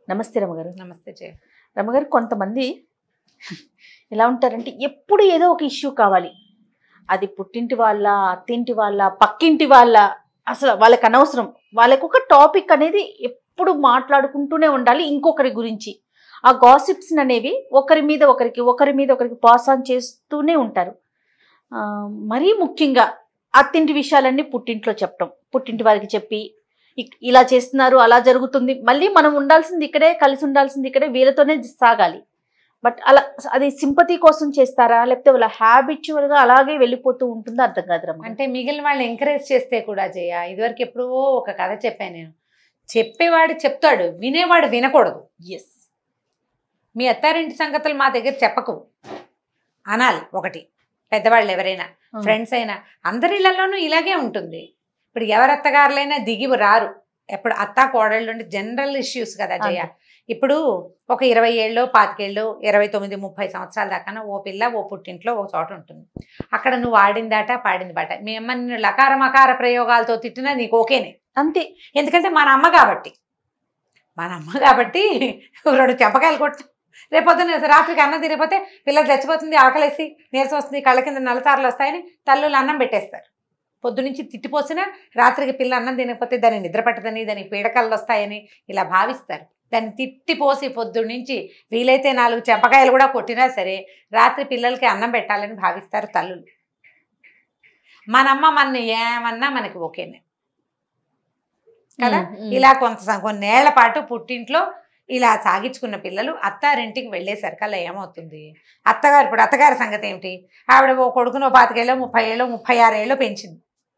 నమస్తే రమగారు. నమస్తే రమగారు, కొంతమంది ఎలా ఉంటారంటే ఎప్పుడు ఏదో ఒక ఇష్యూ కావాలి. అది పుట్టింటి వాళ్ళ, అత్తింటి వాళ్ళ, పక్కింటి వాళ్ళ, అసలు వాళ్ళకి అనవసరం. వాళ్ళకి ఒక టాపిక్ అనేది ఎప్పుడు మాట్లాడుకుంటూనే ఉండాలి ఇంకొకరి గురించి. ఆ గాసిప్స్ అనేవి ఒకరి మీద ఒకరికి పాస్ ఆన్ చేస్తూనే ఉంటారు. మరీ ముఖ్యంగా అత్తింటి విషయాలన్నీ పుట్టింట్లో చెప్పడం, పుట్టింటి వారికి చెప్పి ఇలా చేస్తున్నారు, అలా జరుగుతుంది, మళ్ళీ మనం ఉండాల్సింది ఇక్కడే, కలిసి ఉండాల్సింది ఇక్కడే, వీళ్ళతోనే సాగాలి. బట్ అలా అది సింపతి కోసం చేస్తారా, లేకపోతే వాళ్ళ హ్యాబిచువల్గా అలాగే వెళ్ళిపోతూ ఉంటుందో అర్థం కాదు రమ్మ. అంటే మిగిలిన వాళ్ళు ఎంకరేజ్ చేస్తే కూడా జయ, ఇదివరకు ఎప్పుడో ఒక కథ చెప్పాను నేను. చెప్పేవాడు చెప్తాడు, వినేవాడు వినకూడదు. ఎస్, మీ అత్తారింటి సంగతులు మా దగ్గర చెప్పకు అనాలి. ఒకటి, పెద్దవాళ్ళు ఎవరైనా, ఫ్రెండ్స్ అయినా, అందరి ఇళ్లలోనూ ఇలాగే ఉంటుంది. ఇప్పుడు ఎవరి అత్తగారులైనా దిగి రారు. ఎప్పుడు అత్త కోడళ్ళు జనరల్ ఇష్యూస్ కదా జయ. ఇప్పుడు ఒక 20 ఏళ్ళు, 25 ఏళ్ళు, 29, 30 సంవత్సరాల దాకా ఓ పిల్ల ఓ పుట్టింట్లో ఒక చోట ఉంటుంది. అక్కడ నువ్వు ఆడిందాట పాడింది బాట. మీ అమ్మ నిన్ను లకార మకార ప్రయోగాలతో తిట్టినా నీకు ఓకేనే, అంతే. ఎందుకంటే మన అమ్మ కాబట్టి 2 చెంపకాయలు కొట్టు. రేపొద్దున రాత్రికి అన్నం తిరిగిపోతే పిల్లలు చచ్చిపోతుంది, ఆకలేసి నీరసం వస్తుంది, కళ్ళ కింద నల్లసార్లు వస్తాయని తల్లులు అన్నం పెట్టేస్తారు. పొద్దు నుంచి తిట్టిపోసినా రాత్రికి పిల్ల అన్నం తినకపోతే దాన్ని నిద్ర పట్టదని, దానికి పీడకళ్ళు వస్తాయని ఇలా భావిస్తారు. దాన్ని తిట్టిపోసి పొద్దు నుంచి వీలైతే 4 చెంపకాయలు కూడా కొట్టినా సరే రాత్రి పిల్లలకి అన్నం పెట్టాలని భావిస్తారు తల్లులు. మనమ్మ మన ఏమన్నా మనకి ఓకేనే కదా. ఇలా కొన్నేళ్ల పాటు పుట్టింట్లో ఇలా సాగించుకున్న పిల్లలు అత్తారింటికి వెళ్ళేసరికల్లా ఏమవుతుంది, ఇప్పుడు అత్తగారి సంగతి ఏమిటి? ఆవిడ ఓ కొడుకునో 25 ఏళ్ళు, 30 ఏళ్ళు, 36 ఏళ్ళు పెంచింది.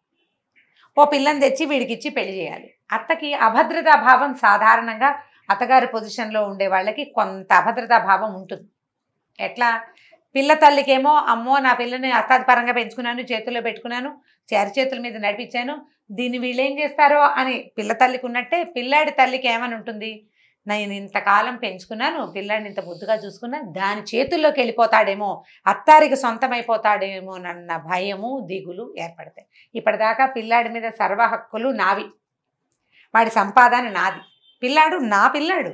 ఓ పిల్లని తెచ్చి వీడికిచ్చి పెళ్లి చేయాలి. అత్తకి అభద్రతా భావం సాధారణంగా అత్తగారి పొజిషన్లో ఉండే వాళ్ళకి కొంత అభద్రతా భావం ఉంటుంది. ఎట్లా? పిల్ల తల్లికేమో అమ్మో నా పిల్లని అత్తాది పరంగా పెంచుకున్నాను, చేతుల్లో పెట్టుకున్నాను, చేతుల మీద నడిపించాను, దీన్ని వీళ్ళు ఏం చేస్తారో అని పిల్ల తల్లికి ఉన్నట్టే పిల్లాడి తల్లికి ఏమని ఉంటుంది, నేను ఇంతకాలం పెంచుకున్నాను, పిల్లాడిని ఇంత ముద్దుగా చూసుకున్నాను, దాని చేతుల్లోకి వెళ్ళిపోతాడేమో, అత్తారికి సొంతమైపోతాడేమో అన్న భయము, దిగులు ఏర్పడతాయి. ఇప్పటిదాకా పిల్లాడి మీద సర్వ హక్కులు నావి, వాడి సంపాదన నాది, పిల్లాడు నా పిల్లాడు,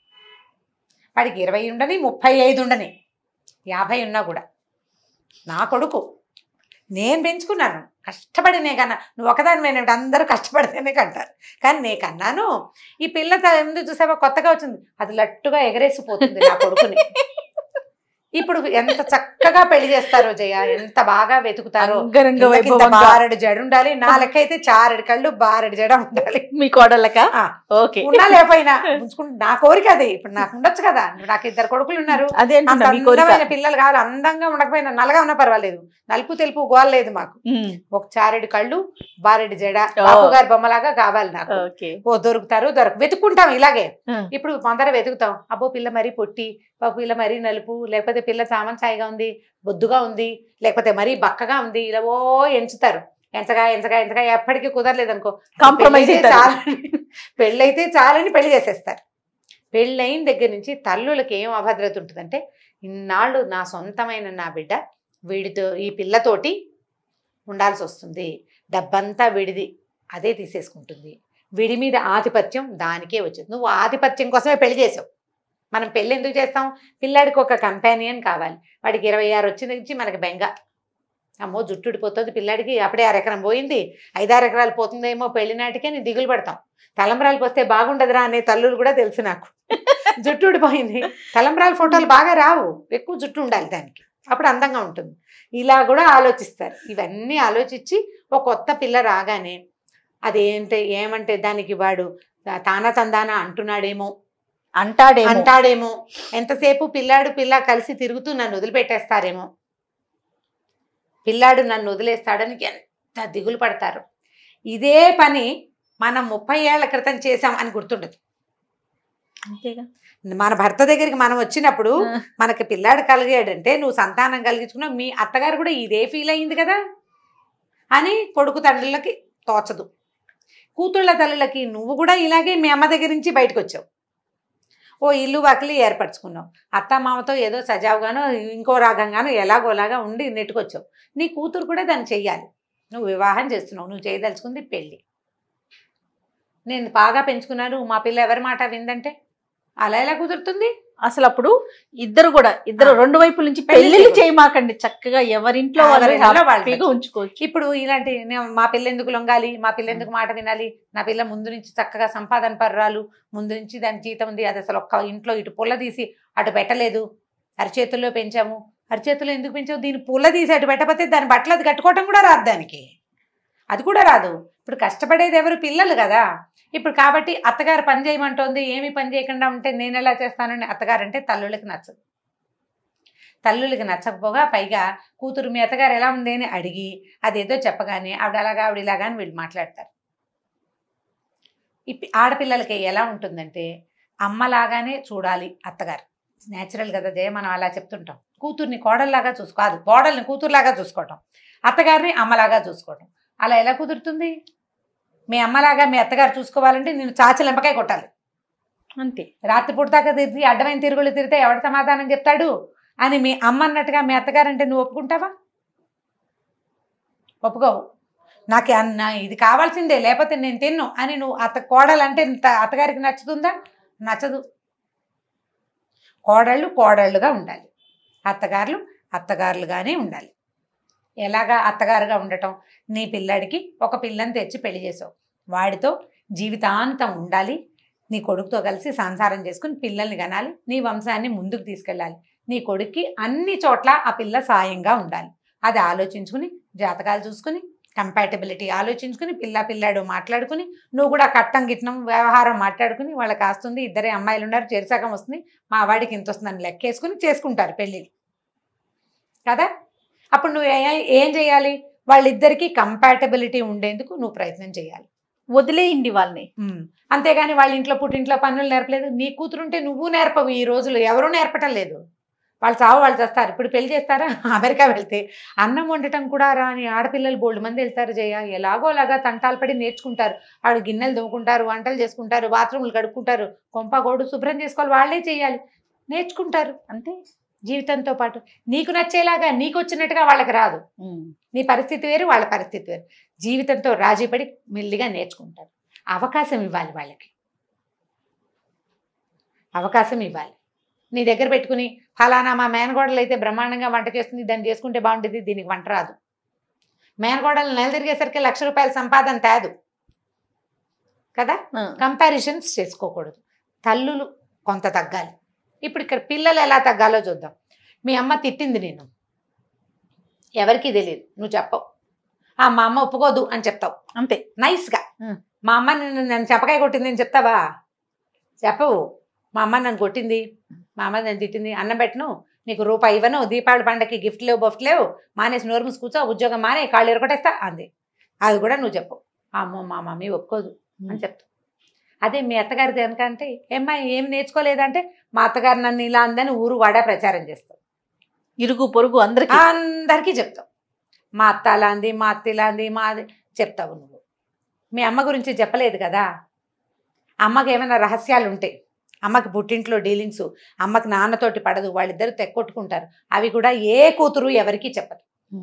వాడికి 20 ఉండని, 35 ఉండని, 50 ఉన్నా కూడా నా కొడుకు, నేను పెంచుకున్నాను, కష్టపడినే కన్నా. నువ్వు ఒకదాని అందరూ కష్టపడితేనే కంటారు, కానీ నే కన్నాను. ఈ పిల్ల ఎందుకు చూసావా కొత్తగా వచ్చింది, అది లట్టుగా ఎగరేసిపోతుంది నా కొడుకుని. ఇప్పుడు ఎంత చక్కగా పెళ్లి చేస్తారో జయ, ఎంత బాగా వెతుకుతారో. బారెడు జడ ఉండాలి, నా లెక్క అయితే 4 కళ్ళు 6 జడ ఉండాలి. మీ కోడళ్ళక ఉన్నా లేకపోయినా ఉంచుకుంటు నా కోరిక అది. ఇప్పుడు నాకు ఉండొచ్చు కదా, నాకు 2 కొడుకులు ఉన్నారు, అందమైన పిల్లలు కావాలి. అందంగా ఉండకపోయినా నల్లగా ఉన్నా పర్వాలేదు, నలుపు తెలుపు గోల లేదు మాకు. ఒక 4 కళ్ళు 6 జడ, బాపు గారి బొమ్మలాగా కావాలి నాకు. ఓ దొరుకుతారు, వెతుక్కుంటాం ఇలాగే. ఇప్పుడు కొందరు వెతుకుతాం, అబ్బో పిల్ల మరీ పొట్టి, పిల్ల మరీ నలుపు, లేకపోతే పిల్ల సామంచాయిగా ఉంది, బొద్దుగా ఉంది, లేకపోతే మరీ బక్కగా ఉంది, ఇలా ఓ ఎంచుతారు. ఎంచగా ఎప్పటికీ కుదరలేదు అనుకో, కాంప్రమైజ్ పెళ్ళైతే చాలని పెళ్లి చేసేస్తారు. పెళ్ళైన దగ్గర నుంచి తల్లులకి ఏం అభద్రత ఉంటుందంటే, ఇన్నాళ్ళు నా సొంతమైన నా బిడ్డ వీడితో, ఈ పిల్లతోటి ఉండాల్సి వస్తుంది, డబ్బంతా విడిది, అదే తీసేసుకుంటుంది, విడి మీద ఆధిపత్యం దానికే వచ్చింది. నువ్వు ఆధిపత్యం కోసమే పెళ్లి చేసావు. మనం పెళ్ళి ఎందుకు చేస్తాం? పిల్లాడికి ఒక కంపానియన్ కావాలి. వాడికి 26 వచ్చిన నుంచి మనకి బెంగ, అమ్మో జుట్టు ఊడిపోతుంది పిల్లాడికి, అప్పుడే 6 ఎకరం పోయింది, 5-6 ఎకరాలు పోతుందేమో పెళ్లి నాటికే నేను దిగులు పడతాం. తలంబ్రాలు పోస్తే బాగుండదురా అనే తల్లులు కూడా తెలుసు నాకు. జుట్టు ఊడిపోయింది, తలంబ్రాల ఫోటోలు బాగా రావు, ఎక్కువ జుట్టు ఉండాలి దానికి, అప్పుడు అందంగా ఉంటుంది. ఇలా కూడా ఆలోచిస్తారు. ఇవన్నీ ఆలోచించి ఒక కొత్త పిల్ల రాగానే ఏమంటే దానికి వాడు తానా తందానా అంటాడేమో, ఎంతసేపు పిల్ల కలిసి తిరుగుతూ నన్ను వదిలిపెట్టేస్తారేమో, పిల్లాడు నన్ను వదిలేస్తాడని ఎంత దిగులు పడతారు. ఇదే పని మనం 30 ఏళ్ల క్రితం చేసాం అని గుర్తుండదు. అంతేగా, మన భర్త దగ్గరికి మనం వచ్చినప్పుడు మనకి పిల్లాడు కలిగాడంటే నువ్వు సంతానం కలిగించుకున్నావు, మీ అత్తగారు కూడా ఇదే ఫీల్ అయింది కదా అని కొడుకు తండ్రులకి తోచదు. కూతుళ్ళ తల్లులకి నువ్వు కూడా ఇలాగే మీ అమ్మ దగ్గర నుంచి బయటకు వచ్చావు, ఓ ఇల్లు వాకిలి ఏర్పరచుకున్నావు, అత్తమామతో ఏదో సజావుగానో ఇంకో రాగంగానో ఎలాగోలాగా ఉండి నెట్టుకొచ్చావు. నీ కూతురు కూడా దాన్ని చెయ్యాలి. నువ్వు వివాహం చేస్తున్నావు, నువ్వు చేయదలుచుకుంది పెళ్ళి. నేను బాగా పెంచుకున్నాను, మా పిల్ల ఎవరి మాట విందంటే అలా ఎలా కుదురుతుంది? అసలు అప్పుడు ఇద్దరు రెండు వైపుల నుంచి పెళ్లిళ్ళు చేయమాకండి, చక్కగా ఎవరింట్లో వాళ్ళు హ్యాపీగా ఉంచుకోవచ్చు. ఇప్పుడు ఇలాంటి మా పిల్ల ఎందుకు లొంగాలి, మా పిల్ల ఎందుకు మాట వినాలి, నా పిల్ల ముందు నుంచి చక్కగా సంపాదన పర్రాలు, ముందు నుంచి దాని జీతం ఉంది, అది అసలు ఒక్క ఇంట్లో ఇటు పుల్ల తీసి అటు పెట్టలేదు, అరిచేతుల్లో పెంచాము, అరిచేతుల్లో ఎందుకు పెంచావు, దీని పుల్ల తీసి అటు పెట్టకపోతే దాని బట్టలు అది కట్టుకోవటం కూడా రాదు, దానికి అది కూడా రాదు. ఇప్పుడు కష్టపడేది ఎవరు? పిల్లలు కదా. ఇప్పుడు కాబట్టి అత్తగారు పని చేయమంటోంది, ఏమి పని చేయకుండా ఉంటే నేను ఎలా చేస్తానని అత్తగారు అంటే తల్లులకి నచ్చదు. తల్లులకి నచ్చకపోగా పైగా కూతురు మీ అత్తగారు ఎలా ఉంది అని అడిగి అదేదో చెప్పగానే ఆవిడ అలాగా ఆవిడ ఇలాగా అని వీళ్ళు మాట్లాడతారు. ఆడపిల్లలకి ఎలా ఉంటుందంటే అమ్మలాగానే చూడాలి అత్తగారు, న్యాచురల్ కదా జయ, మనం అలా చెప్తుంటాం. కూతుర్ని కోడల్లాగా చూసుకోదు, కోడల్ని కూతురులాగా చూసుకోవటం, అత్తగారిని అమ్మలాగా చూసుకోవటం. అలా ఎలా కుదురుతుంది? మీ అమ్మలాగా మీ అత్తగారు చూసుకోవాలంటే నేను చాచలెంపకాయ కొట్టాలి అంతే. రాత్రిపూట దాకా తిరిగి అడ్డమైన తిరుగులు తిరిగితే ఎవడు సమాధానం చెప్తాడు అని మీ అమ్మ అన్నట్టుగా మీ అత్తగారు అంటే నువ్వు ఒప్పుకుంటావా? ఒప్పుకోవు. నాకు ఇది కావాల్సిందే లేకపోతే నేను తిన్ను అని నువ్వు కోడలంటే అత్తగారికి నచ్చుతుందా? నచ్చదు. కోడళ్ళు కోడళ్ళుగా ఉండాలి, అత్తగారులు అత్తగారులుగానే ఉండాలి. ఎలాగా అత్తగారుగా ఉండటం? నీ పిల్లాడికి ఒక పిల్లని తెచ్చి పెళ్లి చేసావు, వాడితో జీవితాంతం ఉండాలి, నీ కొడుకుతో కలిసి సంసారం చేసుకుని పిల్లల్ని కనాలి, నీ వంశాన్ని ముందుకు తీసుకెళ్ళాలి, నీ కొడుక్కి అన్ని చోట్ల ఆ పిల్ల సాయంగా ఉండాలి. అది ఆలోచించుకుని జాతకాలు చూసుకుని కంపాటబిలిటీ ఆలోచించుకుని పిల్లాడు మాట్లాడుకుని నువ్వు కూడా కట్టం గిట్నం వ్యవహారం మాట్లాడుకుని వాళ్ళకి కాస్తుంది, ఇద్దరే అమ్మాయిలు ఉన్నారు, చేరుసగం వస్తుంది, మా వాడికి ఇంత వస్తుందని లెక్కేసుకుని చేసుకుంటారు పెళ్ళిళ్ళు కదా. అప్పుడు నువ్వు ఏం చేయాలి? వాళ్ళిద్దరికీ కంపాటబిలిటీ ఉండేందుకు నువ్వు ప్రయత్నం చేయాలి. వదిలేయండి వాళ్ళని. అంతేగాని వాళ్ళ ఇంట్లో పుట్టింట్లో పనులు నేర్పలేదు, నీ కూతురుంటే నువ్వు నేర్పవు. ఈ రోజులు ఎవరూ నేర్పటం లేదు, వాళ్ళు చావు వాళ్ళు చేస్తారు. ఇప్పుడు పెళ్లి చేస్తారా? అమెరికా వెళ్తే అన్నం వండటం కూడా రాని ఆడపిల్లలు బోల్డ్ మంది వెళ్తారు జయ, ఎలాగో అలాగా తంటాలు పడి నేర్చుకుంటారు. వాడు గిన్నెలు దొవ్వుకుంటారు, వంటలు చేసుకుంటారు, బాత్రూములు కడుక్కుంటారు, కొంపగోడు శుభ్రం చేసుకోవాలి, వాళ్ళే చేయాలి, నేర్చుకుంటారు అంతే. జీవితంతో పాటు నీకు నచ్చేలాగా నీకు వచ్చినట్టుగా వాళ్ళకి రాదు. నీ పరిస్థితి వేరు, వాళ్ళ పరిస్థితి వేరు. జీవితంతో రాజీపడి మెల్లిగా నేర్చుకుంటారు. అవకాశం ఇవ్వాలి వాళ్ళకి, అవకాశం ఇవ్వాలి. నీ దగ్గర పెట్టుకుని ఫలానా మా మేనగోడలు అయితే బ్రహ్మాండంగా వంట చేస్తుంది, దాన్ని చేసుకుంటే బాగుంటుంది, దీనికి వంట రాదు. మేనగోడలు నెల తిరిగేసరికి ₹1,00,000 సంపాదన తేదు కదా. కంపారిజన్స్ చేసుకోకూడదు. తల్లులు కొంత తగ్గాలి. ఇప్పుడు ఇక్కడ పిల్లలు ఎలా తగ్గాలో చూద్దాం. మీ అమ్మ తిట్టింది నేను, ఎవరికి తెలియదు, నువ్వు చెప్పవు. మా అమ్మ ఒప్పుకోదు అని చెప్తావు అంతే నైస్గా. మా అమ్మ నన్ను చెప్పకాయ కొట్టింది అని చెప్తావా? చెప్పవు. మా అమ్మ నన్ను కొట్టింది, మా అమ్మ నన్ను తిట్టింది, అన్నం పెట్టను, నీకు రూపాయి ఇవ్వను, దీపావళి పండగకి గిఫ్ట్ లేవు బొఫ్ట్ లేవు, మానేసి నోరు మూసి కూర్చో, ఉద్యోగం మానే, కాళ్ళు ఎరకొట్టేస్తా అంది. అది కూడా నువ్వు చెప్పవు. అమ్మో మా మమ్మీ ఒప్పుకోదు అని చెప్తావు. అదే మీ అత్తగారిది ఎందుకంటే ఏమ్మాయి ఏం నేర్చుకోలేదంటే మా అత్తగారు నన్ను ఇలా అందని ఊరు వాడా ప్రచారం చేస్తావు, ఇరుగు పొరుగు అందరికీ చెప్తావు. మా అత్త అలా అంది, మా అత్త ఇలా అంది, మాది చెప్తావు. నువ్వు మీ అమ్మ గురించి చెప్పలేదు కదా. అమ్మకి ఏమైనా రహస్యాలు ఉంటాయి, అమ్మకి పుట్టింట్లో డీలింగ్స్, అమ్మకి నాన్నతోటి పడదు, వాళ్ళిద్దరు తెక్కొట్టుకుంటారు, అవి కూడా ఏ కూతురు ఎవరికి చెప్పదు,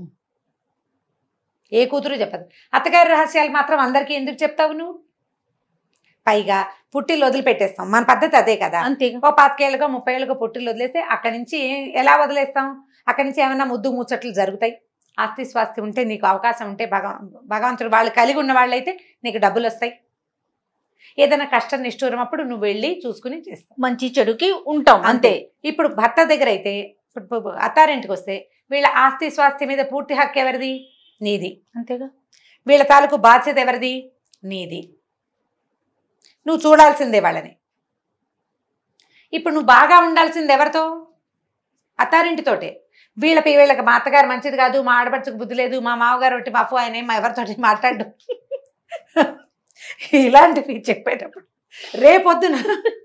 ఏ కూతురు చెప్పదు. అత్తగారి రహస్యాలు మాత్రం అందరికీ ఎందుకు చెప్తావు నువ్వు? పైగా పుట్టిల్లు వదిలిపెట్టేస్తాం, మన పద్ధతి అదే కదా. అంతే. ఓ 25 ఏళ్ళకో 30 ఏళ్ళకో పుట్టిల్లు వదిలేస్తే అక్కడి నుంచి ఎలా వదిలేస్తాం? అక్కడి నుంచి ఏమైనా ముద్దు ముచ్చట్లు జరుగుతాయి. ఆస్తి స్వాస్తి ఉంటే నీకు అవకాశం ఉంటే భగవంతుడు వాళ్ళు కలిగి ఉన్న వాళ్ళైతే నీకు డబ్బులు వస్తాయి. ఏదైనా కష్టం నిష్ఠూరం అప్పుడు నువ్వు వెళ్ళి చూసుకుని చేస్తావు, మంచి చెడుకి ఉంటాం అంతే. ఇప్పుడు భర్త దగ్గర అయితే అత్తారింటికి వస్తే వీళ్ళ ఆస్తి స్వాస్తి మీద పూర్తి హక్కు ఎవరిది? నీది అంతేగా. వీళ్ళ తాలూకు బాధ్యత ఎవరిది? నీది. నువ్వు చూడాల్సిందే వాళ్ళని. ఇప్పుడు నువ్వు బాగా ఉండాల్సింది ఎవరితో? అత్తారింటితోటే. వీళ్ళకి మా అత్తగారు మంచిది కాదు, మా ఆడపడుచుకు బుద్ధి లేదు, మా మామగారు ఒకటి మఫు ఆయన మా ఎవరితోటి మాట్లాడు ఇలాంటివి చెప్పేటప్పుడు రేపొద్దున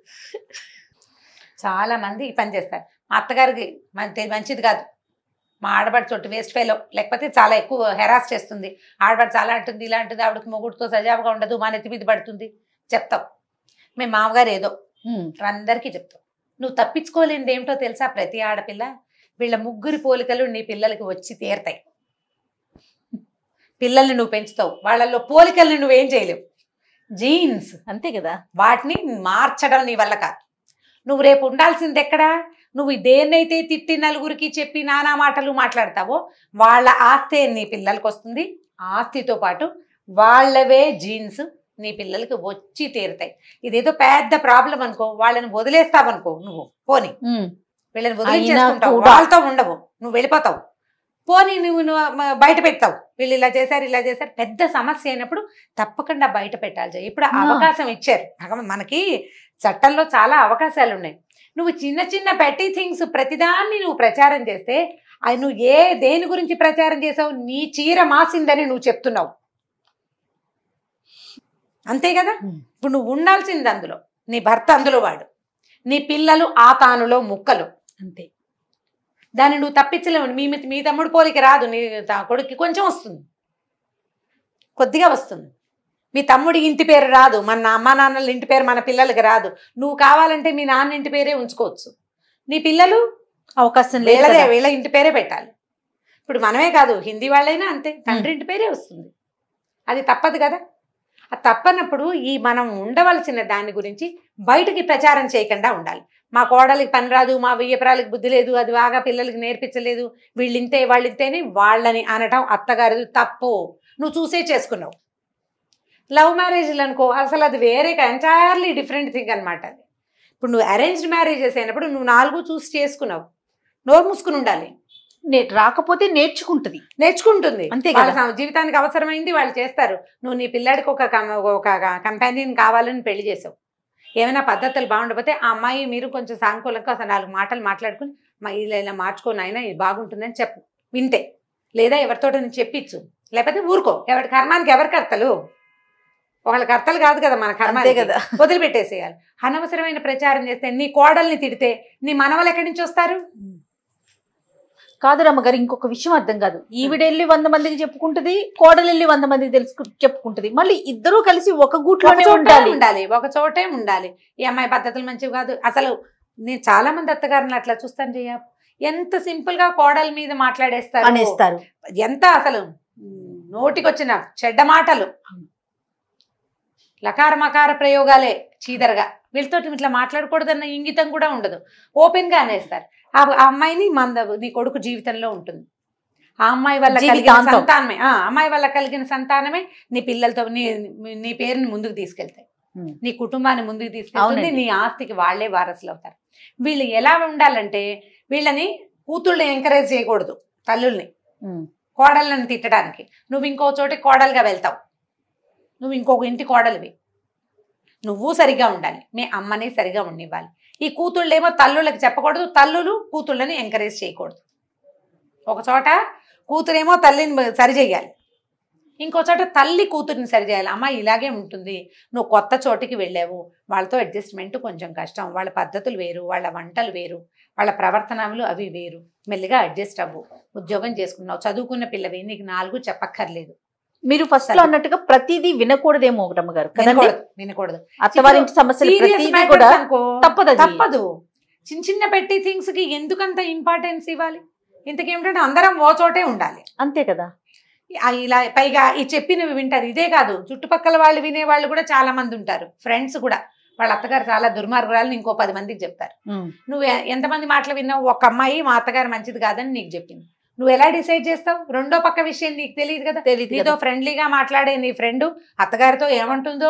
చాలామంది ఈ పని చేస్తారు. మా అత్తగారికి మంచిది కాదు, మా ఆడపడుచు చోటు వేస్ట్ ఫెలో, లేకపోతే చాలా ఎక్కువ హెరాస్ చేస్తుంది, ఆడపడు చాలా అంటుంది ఇలా అంటుంది, ఆవిడకి మొగుడుతో సజావుగా ఉండదు, మా నెత్తి మీద పడుతుంది చెప్తావు. మేము మామగారు ఏదో అందరికీ చెప్తావు. నువ్వు తప్పించుకోలేనిది ఏమిటో తెలుసా? ప్రతి ఆడపిల్ల వీళ్ళ ముగ్గురి పోలికలు నీ పిల్లలకి వచ్చి తీరతాయి. పిల్లల్ని నువ్వు పెంచుతావు, వాళ్ళల్లో పోలికల్ని నువ్వేం చేయలేవు, జీన్స్ అంతే కదా. వాటిని మార్చడం నీ వల్ల కాదు. నువ్వు రేపు ఉండాల్సింది ఎక్కడా? నువ్వు దేన్నైతే తిట్టి నలుగురికి చెప్పి నానా మాటలు మాట్లాడతావో వాళ్ళ ఆస్తే నీ పిల్లలకి వస్తుంది. ఆస్తితో పాటు వాళ్ళవే జీన్స్ నీ పిల్లలకి వచ్చి తీరుతాయి. ఇదేదో పెద్ద ప్రాబ్లం అనుకో, వాళ్ళని వదిలేస్తావనుకో, నువ్వు పోని వీళ్ళని వదిలించేసుకుంటావు, వాళ్ళతో ఉండవు, నువ్వు వెళ్ళిపోతావు. పోనీ నువ్వు బయట పెడతావు, వీళ్ళు ఇలా చేశారు, పెద్ద సమస్య అయినప్పుడు తప్పకుండా బయట పెట్టాలి. ఇప్పుడు అవకాశం ఇచ్చారు మనకి, చట్టంలో చాలా అవకాశాలు ఉన్నాయి. నువ్వు చిన్న చిన్న పెట్టి థింగ్స్ ప్రతిదాన్ని నువ్వు ప్రచారం చేస్తే అది నువ్వు దేని గురించి ప్రచారం చేసావు? నీ చీర మాసిందని నువ్వు చెప్తున్నావు, అంతే కదా. ఇప్పుడు నువ్వు ఉండాల్సింది అందులో, నీ భర్త అందులో వాడు, నీ పిల్లలు ఆ తానులో ముక్కలు, అంతే. దాన్ని నువ్వు తప్పించలేవు. మీ తమ్ముడు పోలికి రాదు, నీ కొడుక్కి కొంచెం వస్తుంది, కొద్దిగా వస్తుంది. మీ తమ్ముడి ఇంటి పేరు రాదు, మన అమ్మ నాన్నల ఇంటి పేరు మన పిల్లలకి రాదు. నువ్వు కావాలంటే మీ నాన్న ఇంటి పేరే ఉంచుకోవచ్చు, నీ పిల్లలు అవకాశం లేదే వీళ్ళ ఇంటి పేరే పెట్టాలి. ఇప్పుడు మనమే కాదు, హిందీ వాళ్ళైనా అంతే, తండ్రి ఇంటి పేరే వస్తుంది. అది తప్పదు కదా. అది తప్పనప్పుడు మనం ఉండవలసిన దాని గురించి బయటకి ప్రచారం చేయకుండా ఉండాలి. మా కోడలికి పని రాదు, మా వియ్యపురాలకి బుద్ధి లేదు, అది బాగా పిల్లలకి నేర్పించలేదు, వీళ్ళింతే వాళ్ళింతేనే వాళ్ళని అనటం అత్తగారిది తప్పు. నువ్వు చూసే చేసుకున్నావు. లవ్ మ్యారేజ్లు అనుకో, అసలు అది వేరే ఎంటైర్లీ డిఫరెంట్ థింగ్ అనమాట. అది ఇప్పుడు నువ్వు అరేంజ్డ్ మ్యారేజెస్ అయినప్పుడు నువ్వు 4 చూసి చేసుకున్నావు, నోరు మూసుకుని ఉండాలి. రాకపోతే నేర్చుకుంటుంది, అంతే కదా. జీవితానికి అవసరమైంది వాళ్ళు చేస్తారు. నువ్వు నీ పిల్లాడికి ఒక కంపానియన్ కావాలని పెళ్లి చేసావు, ఏమైనా పద్ధతులు బాగుండకపోతే ఆ అమ్మాయి మీరు కొంచెం సానుకూలంగా అసలు 4 మాటలు మాట్లాడుకుని ఇలా మార్చుకొని అయినా ఇది బాగుంటుందని చెప్పు, వింటే. లేదా ఎవరితో నేను చెప్పించు, లేకపోతే ఊరుకో. ఎవరి కర్మానికి ఎవరి కర్తలు? వాళ్ళ కర్తలు కాదు కదా మన కర్మే కదా, వదిలిపెట్టేసేయాలి. అనవసరమైన ప్రచారం చేస్తే, నీ కోడల్ని తిడితే నీ మనవలు ఎక్కడి నుంచి వస్తారు? కాదు రమ్మగారు, ఇంకొక విషయం అర్థం కాదు. ఈవిడెళ్ళి 100 మందికి చెప్పుకుంటది, కోడలెళ్ళి 100 మందికి చెప్పుకుంటది. మళ్ళీ ఇద్దరూ కలిసి ఒక గూట్లోనే ఉండాలి, ఒక చోటే ఉండాలి. ఈ అమ్మాయి పద్ధతులు మంచివి కాదు. అసలు నేను చాలా మంది అత్తగారిని అట్లా చూస్తాను చెయ్య, ఎంత సింపుల్ గా కోడల మీద మాట్లాడేస్తారు, ఎంత అసలు నోటికొచ్చిన చెడ్డ మాటలు, లకార మకార ప్రయోగాలే చీదరగా. వీళ్ళతో ఇట్లా మాట్లాడకూడదన్న ఇంగితం కూడా ఉండదు, ఓపెన్ గా అనేస్తారు. ఆ అమ్మాయిని నీ కొడుకు జీవితంలో ఉంటుంది. ఆ అమ్మాయి వల్ల కలిగిన సంతానమే, అమ్మాయి వల్ల కలిగిన సంతానమే నీ పిల్లలతో నీ పేరుని ముందుకు తీసుకెళ్తాయి, నీ కుటుంబాన్ని ముందుకు తీసుకెళ్తుంది, నీ ఆస్తికి వాళ్లే వారసులు అవుతారు. వీళ్ళు ఎలా ఉండాలంటే, వీళ్ళని కూతుళ్ళని ఎంకరేజ్ చేయకూడదు, తల్లుల్ని కోడళ్ళని తిట్టడానికి. నువ్వు ఇంకో చోటి కోడలుగా వెళ్తావు, నువ్వు ఇంకొక ఇంటి కోడలివి, నువ్వు సరిగా ఉండాలి, మీ అమ్మని సరిగా ఉండివ్వాలి. ఈ కూతుళ్ళేమో తల్లుళ్ళకి చెప్పకూడదు, తల్లులు కూతుళ్ళని ఎంకరేజ్ చేయకూడదు. ఒక చోట కూతురేమో తల్లిని సరిచేయాలి, ఇంకో చోట తల్లి కూతురిని సరిచేయాలి. అమ్మ ఇలాగే ఉంటుంది, నువ్వు కొత్త చోటికి వెళ్ళావు, వాళ్ళతో అడ్జస్ట్మెంట్ కొంచెం కష్టం, వాళ్ళ పద్ధతులు వేరు, వాళ్ళ వంటలు వేరు, వాళ్ళ ప్రవర్తనలు అవి వేరు, మెల్లిగా అడ్జస్ట్ అవ్వు. ఉద్యోగం చేసుకున్నావు, చదువుకున్న పిల్లవి, నీకు 4 చెప్పక్కర్లేదు. మీరు ఫస్ట్ లో అన్నట్టుగా ప్రతిదీ వినకూడదేమో రమ్మగారు, వినకూడదు. అత్తవారింటి సమస్యలు తప్పదు. చిన్న చిన్న పెట్టి థింగ్స్ కి ఎందుకంత ఇంపార్టెన్స్ ఇవ్వాలి? ఇంతకేమిటంటే అందరం ఓ చోటే ఉండాలి, అంతే కదా. ఇలా పైగా ఈ చెప్పినవి వింటారు. ఇదే కాదు, చుట్టుపక్కల వాళ్ళు వినేవాళ్ళు కూడా చాలా మంది ఉంటారు, ఫ్రెండ్స్ కూడా. వాళ్ళ అత్తగారు చాలా దుర్మార్గురాలని ఇంకో 10 మందికి చెప్తారు. నువ్వు ఎంతమంది మాటలు విన్నావు? ఒక అమ్మాయి మా అత్తగారు మంచిది కాదని నీకు చెప్పింది, నువ్వు ఎలా డిసైడ్ చేస్తావు? రెండో పక్క విషయం నీకు తెలియదు కదా. నీతో ఫ్రెండ్లీగా మాట్లాడే నీ ఫ్రెండ్ అత్తగారితో ఏమంటుందో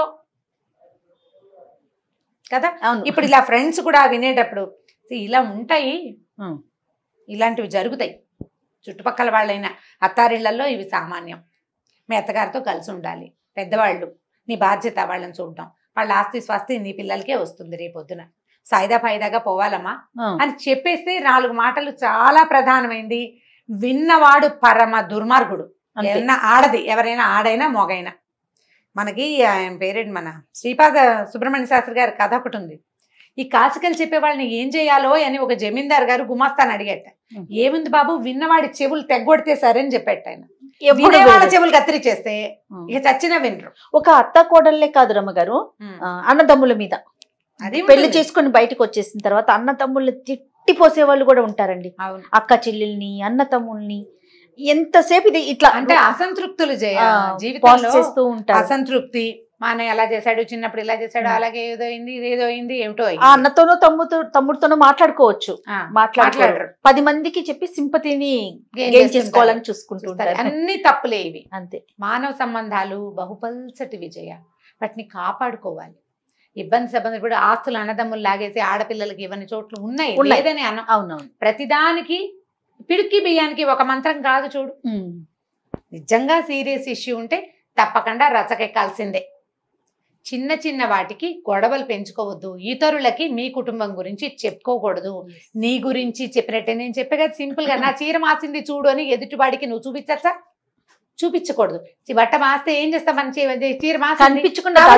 కదా. ఇప్పుడు ఇలా ఫ్రెండ్స్ కూడా వినేటప్పుడు ఇలా ఉంటాయి, ఇలాంటివి జరుగుతాయి. చుట్టుపక్కల వాళ్ళైనా అత్తారిళ్లలో ఇవి సామాన్యం. మీ అత్తగారితో కలిసి ఉండాలి, పెద్దవాళ్ళు, నీ బాధ్యత వాళ్ళని చూడడం. వాళ్ళ ఆస్తి స్వస్తి నీ పిల్లలకే వస్తుంది రేపొద్దున. సాయిదా ఫాయిదాగా పోవాలమ్మా అని చెప్పేస్తే 4 మాటలు చాలా ప్రధానమైంది. విన్నవాడు పరమ దుర్మార్గుడు. ఎవరైనా ఆడైనా మొగైనా. మనకి ఆయన పేరేంటి, మన శ్రీపాద సుబ్రహ్మణ్య శాస్త్రి గారి కథ ఒకటి ఉంది. ఈ కాసికలు చెప్పే వాళ్ళని ఏం చేయాలో అని ఒక జమీందార్ గారు గుమాస్తాను అడిగేట. ఏముంది బాబు, విన్నవాడి చెవులు తెగ్గొడితే సరే అని చెప్పేట ఆయన. వాళ్ళ చెవులు కత్తిరిచేస్తే ఇక చచ్చినా వినరు. ఒక అత్త కోడళ్లే కాదు రమ్మగారు, అన్నదమ్ముల మీద అది పెళ్లి చేసుకుని బయటకు వచ్చేసిన తర్వాత అన్నదమ్ముల్ని తిట్టిపోసే వాళ్ళు కూడా ఉంటారండి. అక్క చెల్లెల్ని, అన్న తమ్ముల్ని ఎంతసేపు ఇది ఇట్లా అంటే అసంతృప్తులు జీవితంలో చేస్తూ ఉంటారు. అసంతృప్తి, మా అన్నయ్య అలా చేశాడు, చిన్నప్పుడు ఇలా చేశాడు, అలాగే ఏదో అయింది, ఇదేదో అయింది, ఏమిటో ఆ అన్నతోనో తమ్ముడితోనో మాట్లాడుకోవచ్చు, మాట్లాడరు. 10 మందికి చెప్పి సింపతిని గెయిన్ చేసుకోవాలని చూసుకుంటుంటారు. అన్ని తప్పులే ఇవి. అంతే. మానవ సంబంధాలు బహుపల్సటి విజయ, వాటిని కాపాడుకోవాలి. ఇబ్బంది ఇప్పుడు ఆస్తులు అన్నదమ్ములు లాగేసి ఆడపిల్లలకి ఇవన్నీ చోట్లు ఉన్నాయి లేదని అన్న. అవునవును. ప్రతిదానికి పిడికి బియ్యానికి ఒక మంత్రం కాదు చూడు. నిజంగా సీరియస్ ఇష్యూ ఉంటే తప్పకుండా రచకెక్కాల్సిందే. చిన్న చిన్న వాటికి గొడవలు పెంచుకోవద్దు. ఇతరులకి మీ కుటుంబం గురించి చెప్పుకోకూడదు. నీ గురించి చెప్పినట్టే నేను చెప్పే కదా సింపుల్ గా, నా చీర మాసింది చూడు అని ఎదుటివాడికి నువ్వు చూపించచ్చా? చూపించకూడదు. బట్ట మాస్తే ఏం చేస్తాం, మన చీర మాసి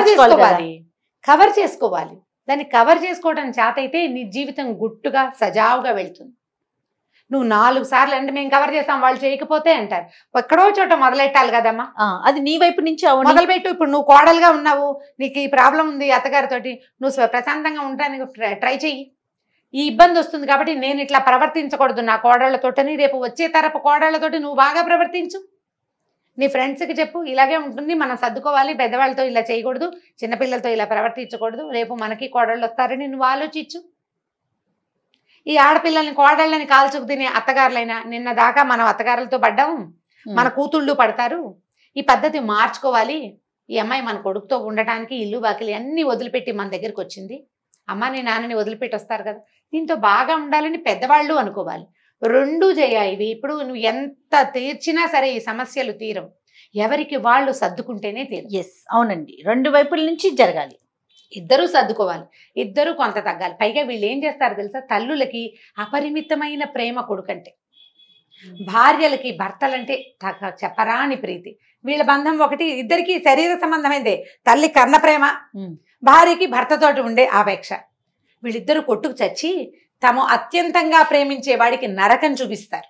కవర్ చేసుకోవాలి. దాన్ని కవర్ చేసుకోవడం చేత అయితే నీ జీవితం గుట్టుగా సజావుగా వెళ్తుంది. నువ్వు 4 సార్లు అంటే మేము కవర్ చేస్తాం వాళ్ళు చేయకపోతే అంటారు. ఎక్కడో చోట మొదలెట్టాలి కదమ్మా. అది నీ వైపు నుంచి మొదలుపెట్టు. ఇప్పుడు నువ్వు కోడలుగా ఉన్నావు, నీకు ఈ ప్రాబ్లం ఉంది అత్తగారితోటి, నువ్వు ప్రశాంతంగా ఉండడానికి ట్రై చెయ్యి. ఈ ఇబ్బంది వస్తుంది కాబట్టి నేను ఇట్లా ప్రవర్తించకూడదు నా కోడళ్లతోటని, రేపు వచ్చే తరపు కోడళ్లతోటి నువ్వు బాగా ప్రవర్తించు. నీ ఫ్రెండ్స్కి చెప్పు, ఇలాగే ఉంటుంది, మనం సర్దుకోవాలి, పెద్దవాళ్ళతో ఇలా చేయకూడదు, చిన్నపిల్లలతో ఇలా ప్రవర్తించకూడదు, రేపు మనకి కోడళ్ళు వస్తారని నువ్వు ఆలోచించు. ఈ ఆడపిల్లల్ని కోడళ్ళని కాల్చుకు తినే అత్తగారులైనా, నిన్న దాకా మనం అత్తగారులతో పడ్డాము, మన కూతుళ్ళు పడతారు, ఈ పద్ధతి మార్చుకోవాలి. ఈ అమ్మాయి మన కొడుకుతో ఉండటానికి ఇల్లు బాకిలి అన్నీ వదిలిపెట్టి మన దగ్గరికి వచ్చింది, అమ్మ నీ నాన్నని వదిలిపెట్టి వస్తారు కదా, దీంతో బాగా ఉండాలని పెద్దవాళ్ళు అనుకోవాలి. 2 ఇవి. ఇప్పుడు నువ్వు ఎంత తీర్చినా సరే ఈ సమస్యలు తీరం, ఎవరికి వాళ్ళు సర్దుకుంటేనే తీరం. ఎస్, అవునండి, 2 వైపుల నుంచి జరగాలి. ఇద్దరూ సర్దుకోవాలి, ఇద్దరూ కొంత తగ్గాలి. పైగా వీళ్ళు ఏం చేస్తారు తెలుసా, తల్లులకి అపరిమితమైన ప్రేమ కొడుకంటే, భార్యలకి భర్తలంటే చెప్పరాని ప్రీతి. వీళ్ళ బంధం ఒకటి, ఇద్దరికి శరీర సంబంధమైందే. తల్లి కన్న ప్రేమ, భార్యకి భర్తతోటి ఉండే ఆపేక్ష. వీళ్ళిద్దరూ కొట్టుకు చచ్చి తాము అత్యంతంగా ప్రేమించే వాడికి నరకం చూపిస్తారు.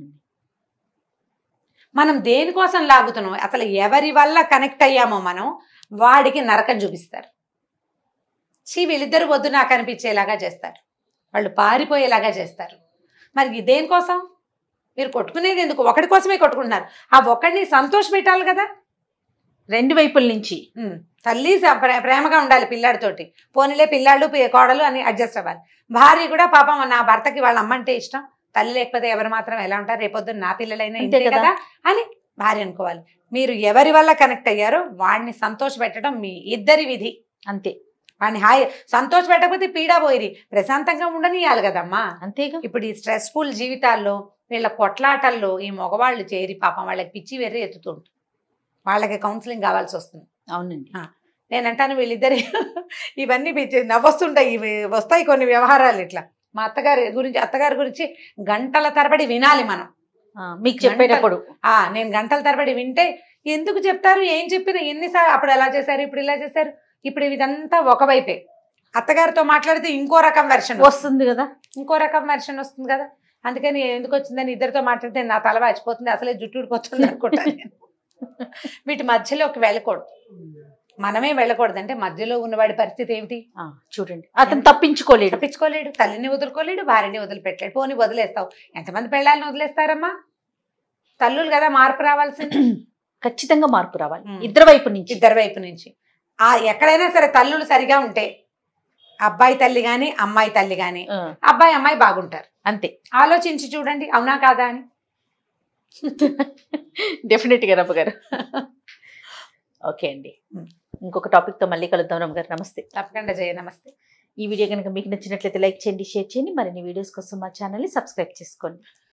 మనం దేనికోసం లాగుతున్నాం, అసలు ఎవరి వల్ల కనెక్ట్ అయ్యామో మనం, వాడికి నరకం చూపిస్తారు. వీళ్ళిద్దరు వద్దు నాకు అనిపించేలాగా చేస్తారు, వాళ్ళు పారిపోయేలాగా చేస్తారు. మరి దేనికోసం మీరు కొట్టుకునేది ఎందుకు? ఒకటి కోసమే కొట్టుకుంటున్నారు. ఆ ఒకడిని సంతోష పెట్టాలి కదా. 2 వైపుల నుంచి తల్లి ప్రేమగా ఉండాలి పిల్లాడితోటి, పోనీలే పిల్లాడు కోడలు అని అడ్జస్ట్ అవ్వాలి. భార్య కూడా పాపం నా భర్తకి వాళ్ళ అమ్మంటే ఇష్టం, తల్లి లేకపోతే ఎవరు మాత్రం ఎలా ఉంటారు, రేపొద్దున నా పిల్లలైనా ఇంతే కదా అని భార్య అనుకోవాలి. మీరు ఎవరి వల్ల కనెక్ట్ అయ్యారో వాడిని సంతోష పెట్టడం మీ ఇద్దరి విధి. అంతే. వాడిని హాయి సంతోష పెట్టకపోతే పీడా పోయిరి, ప్రశాంతంగా ఉండనియాలి కదమ్మా. అంతేగా. ఇప్పుడు ఈ స్ట్రెస్ఫుల్ జీవితాల్లో వీళ్ళ కొట్లాటల్లో ఈ మగవాళ్ళు చేరి పాపం వాళ్ళకి పిచ్చి వెర్రి ఎత్తుతుంటారు, వాళ్ళకి కౌన్సిలింగ్ కావాల్సి వస్తుంది. అవునండి. నేనంటాను వీళ్ళిద్దరి ఇవన్నీ నవ్వొస్తుంటాయి, ఇవి వస్తాయి కొన్ని వ్యవహారాలు ఇట్లా. మా అత్తగారి గురించి గంటల తరబడి వినాలి మనం, మీకు చెప్పేటప్పుడు. నేను గంటల తరబడి వింటే ఎందుకు చెప్తారు, ఏం చెప్పినా ఎన్నిసార్లు అప్పుడు ఎలా చేశారు, ఇప్పుడు ఇలా చేశారు, ఇప్పుడు ఇదంతా ఒకవైపే. అత్తగారితో మాట్లాడితే ఇంకో రకం వెర్షన్ వస్తుంది కదా, ఇంకో రకం వెర్షన్ వస్తుంది కదా. అందుకని ఎందుకు వచ్చిందని ఇద్దరితో మాట్లాడితే నా తల వాచిపోతుంది, అసలే జుట్టు ఊడిపోతుంది అనుకుంటాను. వీటి మధ్యలోకి వెళ్ళకూడదు, మనమే వెళ్ళకూడదు. అంటే మధ్యలో ఉన్నవాడి పరిస్థితి ఏమిటి చూడండి, అతను తప్పించుకోలేడు, తల్లిని వదులుకోలేడు, భార్యని వదిలిపెట్టలేడు. పోనీ వదిలేస్తావు, ఎంతమంది పెళ్ళాలని వదిలేస్తారమ్మా? తల్లులు కదా, మార్పు రావాల్సింది. ఖచ్చితంగా మార్పు రావాలి, ఇద్దరి వైపు నుంచి. ఎక్కడైనా సరే తల్లులు సరిగా ఉంటే అబ్బాయి తల్లి గాని అమ్మాయి తల్లి గాని అబ్బాయి అమ్మాయి బాగుంటారు. అంతే. ఆలోచించి చూడండి, అవునా కాదా అని. డెఫినెట్ గా రమ్మ గారు. ఓకే అండి, ఇంకొక టాపిక్ తో మళ్ళీ కలుద్దాం రమ్మ గారు. నమస్తే. తప్పకుండా జయ, నమస్తే. ఈ వీడియో కనుక మీకు నచ్చినట్లయితే లైక్ చేయండి, షేర్ చేయండి. మరిన్ని వీడియోస్ కోసం మా ఛానల్ ని సబ్స్క్రైబ్ చేసుకోండి.